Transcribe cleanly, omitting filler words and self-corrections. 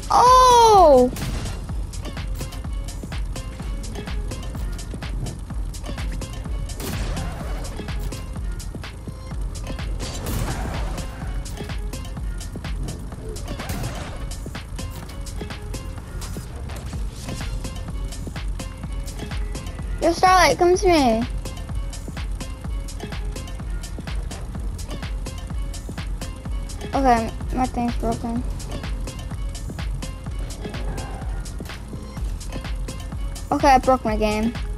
Oh! Yo, Starlight, come to me. Okay, my thing's broken. Okay, I broke my game.